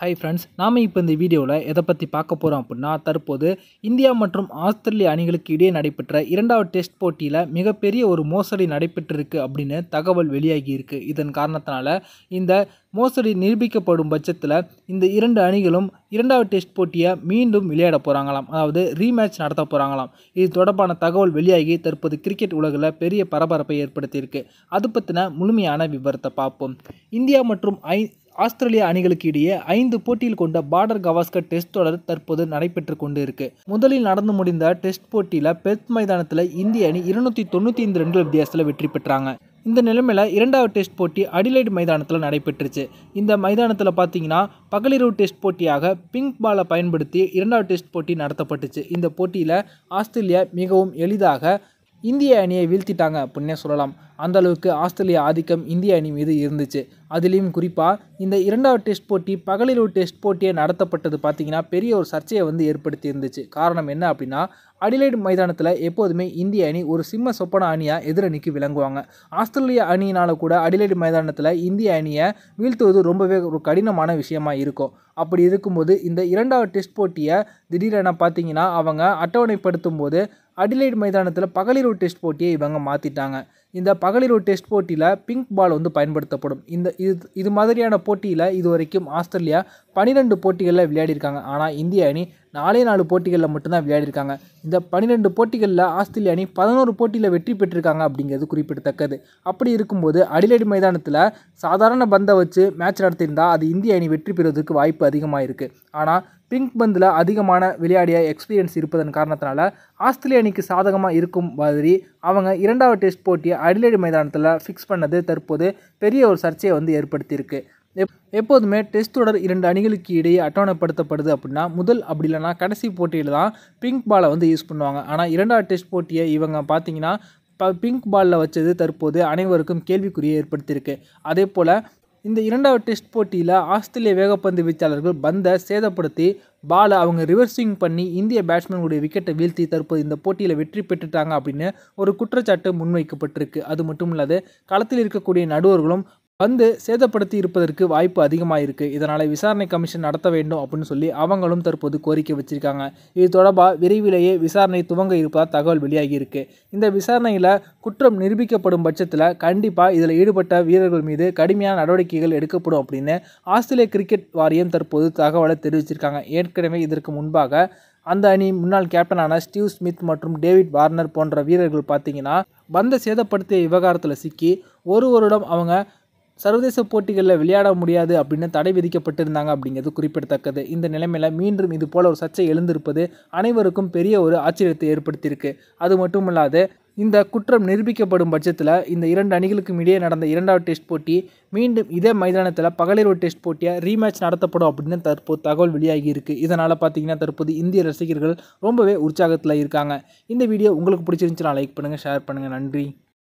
Hi friends, நாம் இப்போ இந்த வீடியோவில் எதை பற்றி பார்க்க போகிறோம் அப்படின்னா, தற்போது இந்தியா மற்றும் ஆஸ்திரேலியா அணிகளுக்கு இடையே நடைபெற்ற இரண்டாவது டெஸ்ட் போட்டியில் மிகப்பெரிய ஒரு மோசடி நடைபெற்றிருக்கு அப்படின்னு தகவல் வெளியாகி இருக்கு. இதன் காரணத்தினால இந்த மோசடி நிரூபிக்கப்படும் பட்சத்தில் இந்த இரண்டு அணிகளும் இரண்டாவது டெஸ்ட் போட்டியை மீண்டும் விளையாட போகிறாங்களாம். அதாவது ரீமேட்ச் நடத்த போகிறாங்களாம். இது தொடர்பான தகவல் வெளியாகி தற்போது கிரிக்கெட் உலகில் பெரிய பரபரப்பை ஏற்படுத்தியிருக்கு. அது பற்றின முழுமையான விவரத்தை பார்ப்போம். இந்தியா மற்றும் ஆஸ்திரேலியா அணிகளுக்கு இடையே 5 போட்டியில் கொண்ட பார்டர் கவாஸ்கர் டெஸ்ட் தொடர் தற்போது நடைபெற்று கொண்டு இருக்கு. முதலில் நடந்து முடிந்த டெஸ்ட் போட்டியில் பெர்த் மைதானத்தில் இந்திய அணி 295 ரன்கள் வித்தியாசத்தில் வெற்றி பெற்றாங்க. இந்த நிலைமையில் இரண்டாவது டெஸ்ட் போட்டி அடிலைட் மைதானத்தில் நடைபெற்றுச்சு. இந்த மைதானத்தில் பார்த்தீங்கன்னா பகலிரவு டெஸ்ட் போட்டியாக பிங்க் பாலை பயன்படுத்தி இரண்டாவது டெஸ்ட் போட்டி நடத்தப்பட்டுச்சு. இந்த போட்டியில் ஆஸ்திரேலியா மிகவும் எளிதாக இந்திய அணியை வீழ்த்திட்டாங்க அப்படின்னே சொல்லலாம். அந்த அளவுக்கு ஆஸ்திரேலியா ஆதிக்கம் இந்திய அணி மீது இருந்துச்சு. அதுலேயும் குறிப்பாக இந்த இரண்டாவது டெஸ்ட் போட்டி பகலிரவு டெஸ்ட் போட்டியை நடத்தப்பட்டது பார்த்திங்கன்னா பெரிய ஒரு சர்ச்சையை ஏற்படுத்தி இருந்துச்சு. காரணம் என்ன அப்படின்னா, அடிலைட் மைதானத்தில் எப்போதுமே இந்திய அணி ஒரு சிம்ம சொப்பன அணியாக எதிரணிக்கு விளங்குவாங்க. ஆஸ்திரேலியா அணியினால் கூட அடிலைட் மைதானத்தில் இந்திய அணியை வீழ்த்துவது ரொம்பவே ஒரு கடினமான விஷயமா இருக்கும். அப்படி இருக்கும்போது இந்த இரண்டாவது டெஸ்ட் போட்டியை திடீரென பார்த்திங்கன்னா அவங்க அட்டவணைப்படுத்தும் போது அடிலைட் மைதானத்தில் பகலிரவு டெஸ்ட் போட்டியை இவங்க மாற்றிட்டாங்க. இந்த பகலிரவு டெஸ்ட் போட்டியில் பிங்க் பால் பயன்படுத்தப்படும். இது மாதிரியான போட்டியில் இதுவரைக்கும் ஆஸ்திரேலியா 12 போட்டிகளில் விளையாடிருக்காங்க. ஆனால் இந்திய அணி 4 போட்டிகளில் மட்டும்தான் விளையாடிருக்காங்க. இந்த 12 போட்டிகளில் ஆஸ்திரேலிய அணி 11 போட்டியில் வெற்றி பெற்றிருக்காங்க அப்படிங்கிறது குறிப்பிடத்தக்கது. அப்படி இருக்கும்போது அடிலைட் மைதானத்தில் சாதாரண பந்தை வச்சு மேட்ச் நடத்தியிருந்தால் அது இந்திய அணி வெற்றி பெறுவதற்கு வாய்ப்பு அதிகமாக இருக்குது. ஆனால் பிங்க் பந்தில் அதிகமான விளையாடிய எக்ஸ்பீரியன்ஸ் இருப்பதன் காரணத்தினால ஆஸ்திரேலிய அணிக்கு சாதகமாக இருக்கும் மாதிரி அவங்க இரண்டாவது டெஸ்ட் போட்டியை அடிலைட் மைதானத்தில் ஃபிக்ஸ் பண்ணது தற்போது பெரிய ஒரு சர்ச்சையை ஏற்படுத்தியிருக்கு. எப்போதுமே டெஸ்ட் தொடர் 2 அணிகளுக்கு இடையே அட்டவணைப்படுத்தப்படுது அப்படின்னா முதல் அப்படி இல்லைனா கடைசி போட்டியில் தான் பிங்க் பாலை யூஸ் பண்ணுவாங்க. ஆனால் இரண்டாவது டெஸ்ட் போட்டியை இவங்க பார்த்தீங்கன்னா பிங்க் பாலில் வச்சது தற்போது அனைவருக்கும் கேள்விக்குறியை ஏற்படுத்தியிருக்கு. அதே போல் இந்த இரண்டாவது டெஸ்ட் போட்டியில் ஆஸ்திரேலிய வேகப்பந்து வீச்சாளர்கள் பந்தை சேதப்படுத்தி பாலை அவங்க ரிவர்ஸிங் பண்ணி இந்திய பேட்ஸ்மேனுடைய விக்கெட்டை வீழ்த்தி தற்போது இந்த போட்டியில் வெற்றி பெற்றுட்டாங்க அப்படின்னு ஒரு குற்றச்சாட்டு முன்வைக்கப்பட்டிருக்கு. அது மட்டும் இல்லாது களத்தில் இருக்கக்கூடிய நடுவர்களும் பந்து சேதப்படுத்தி இருப்பதற்கு வாய்ப்பு அதிகமாக இருக்குது. இதனால் விசாரணை கமிஷன் நடத்த வேண்டும் அப்படின்னு சொல்லி அவங்களும் தற்போது கோரிக்கை வச்சிருக்காங்க. இது தொடர்பாக விரைவிலேயே விசாரணை துவங்க இருப்பதாக தகவல் வெளியாகி இருக்கு. இந்த விசாரணையில் குற்றம் நிரூபிக்கப்படும் பட்சத்தில் கண்டிப்பாக இதில் ஈடுபட்ட வீரர்கள் மீது கடுமையான நடவடிக்கைகள் எடுக்கப்படும் அப்படின்னு ஆஸ்திரேலிய கிரிக்கெட் வாரியம் தற்போது தகவலை தெரிவிச்சிருக்காங்க. ஏற்கனவே இதற்கு முன்பாக அந்த அணி முன்னாள் கேப்டனான ஸ்டீவ் ஸ்மித் மற்றும் டேவிட் வார்னர் போன்ற வீரர்கள் பார்த்தீங்கன்னா பந்தை சேதப்படுத்திய விவகாரத்தில் சிக்கி ஒரு வருடம் அவங்க சர்வதேச போட்டிகளில் விளையாட முடியாது அப்படின்னு தடை விதிக்கப்பட்டிருந்தாங்க அப்படிங்கிறது குறிப்பிடத்தக்கது. இந்த நிலைமையில் மீண்டும் இது போல ஒரு சர்ச்சை எழுந்திருப்பது அனைவருக்கும் பெரிய ஒரு ஆச்சரியத்தை ஏற்படுத்தியிருக்கு. அது மட்டும் இல்லாது இந்த குற்றம் நிரூபிக்கப்படும் பட்சத்தில் இந்த 2 அணிகளுக்கும் இடையே நடந்த இரண்டாவது டெஸ்ட் போட்டி மீண்டும் இதே மைதானத்தில் பகலிரவு டெஸ்ட் போட்டியை ரீமேட்ச் நடத்தப்படும் அப்படின்னு தற்போது தகவல் வெளியாகி இருக்குது. இதனால் பார்த்தீங்கன்னா தற்போது இந்திய ரசிகர்கள் ரொம்பவே உற்சாகத்தில் இருக்காங்க. இந்த வீடியோ உங்களுக்கு பிடிச்சிருந்துச்சுன்னா லைக் பண்ணுங்கள், ஷேர் பண்ணுங்கள். நன்றி.